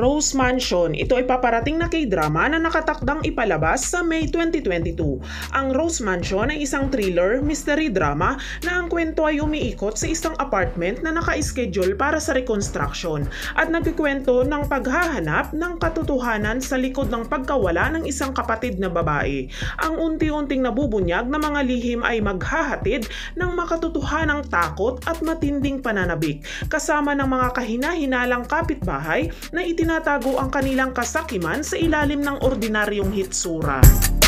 Rose Mansion, ito ay paparating na K-drama na nakatakdang ipalabas sa May 2022. Ang Rose Mansion ay isang thriller, mystery drama na ang kwento ay umiikot sa isang apartment na naka-schedule para sa reconstruction at nagkikwento ng paghahanap ng katotohanan sa likod ng pagkawala ng isang kapatid na babae. Ang unti-unting nabubunyag na mga lihim ay maghahatid ng makatotohanang takot at matinding pananabik, kasama ng mga kahina-hinalang kapitbahay na itinatago ang kanilang kasakiman sa ilalim ng ordinaryong hitsura.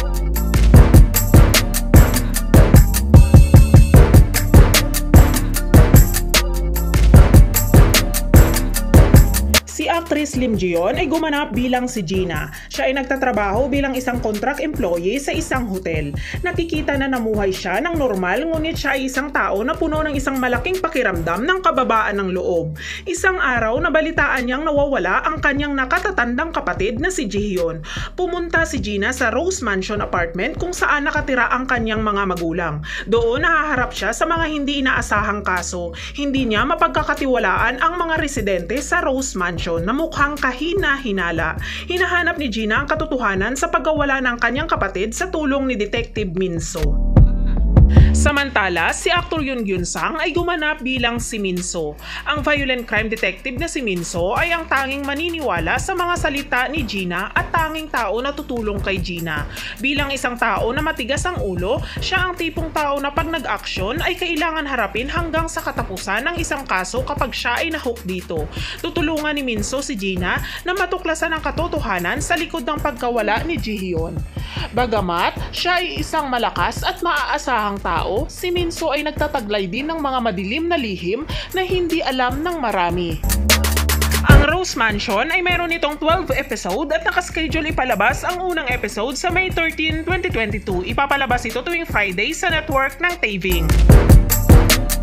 Si actress Lim Ji-yeon ay gumanap bilang si Gina. Siya ay nagtatrabaho bilang isang contract employee sa isang hotel. Nakikita na namuhay siya ng normal, ngunit siya ay isang tao na puno ng isang malaking pakiramdam ng kababaan ng loob. Isang araw, nabalitaan niyang nawawala ang kanyang nakatatandang kapatid na si Ji-hyun. Pumunta si Gina sa Rose Mansion apartment kung saan nakatira ang kanyang mga magulang. Doon nahaharap siya sa mga hindi inaasahang kaso. Hindi niya mapagkakatiwalaan ang mga residente sa Rose Mansion na mukhang kahina-hinala. Hinahanap ni Gina ang katotohanan sa pagkawala ng kanyang kapatid sa tulong ni Detective Minso. Samantala, si aktor Yoon Gyun-sang ay gumanap bilang si Minso. Ang violent crime detective na si Minso ay ang tanging maniniwala sa mga salita ni Gina at tanging tao na tutulong kay Gina. Bilang isang tao na matigas ang ulo, siya ang tipong tao na pag nag-aksyon ay kailangan harapin hanggang sa katapusan ng isang kaso kapag siya ay nahook dito. Tutulungan ni Minso si Gina na matuklasan ang katotohanan sa likod ng pagkawala ni Ji-hyun. Bagamat siya ay isang malakas at maaasahang tao, si Minso ay nagtataglay din ng mga madilim na lihim na hindi alam ng marami. Ang Rose Mansion ay meron itong 12 episode at nakaschedule ipalabas ang unang episode sa May 13, 2022. Ipapalabas ito tuwing Friday sa network ng Taving.